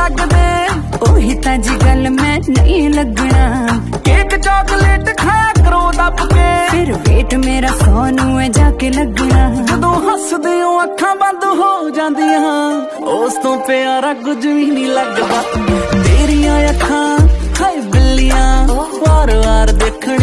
लगदे ओही तां जी गल मैं नहीं लगना। केक चॉकलेट खाया करो दब के, फिर वेट मेरा 100 नूं है जाके लगना। जदों हसदे हो अखां बंद हो जांदियां, उस तो प्यारा कुछ भी नहीं लगदा। तेरियां अखां हाय बिल्लियां वार वार देखण